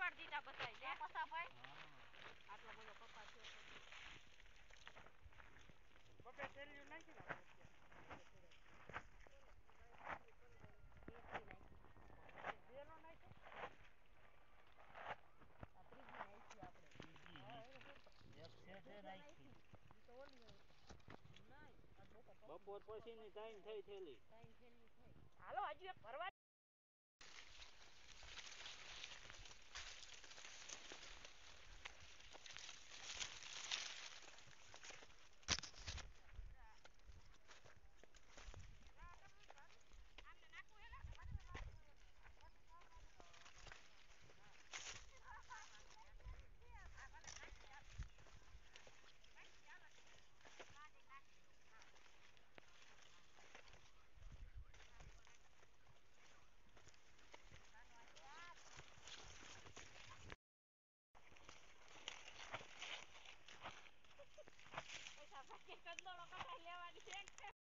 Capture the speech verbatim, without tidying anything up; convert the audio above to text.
ઉપાડ દીધા બધાય લે પસા ભાઈ આટલો બધો કપા થયો તો બપે તેલ્યું નાખી ના બેનો નાખી આ ત્રીજી નાખી આપણે ત્રીજી એક છે તે નાખી ઈ તો ઓલી નહીં આ બપોર બપોર પછી ની ટાઈમ થઈ થેલી ટાઈમ થેલી થઈ હાલો હજી એક ભરવા કદલોડો કઢાઈ લેવાની છે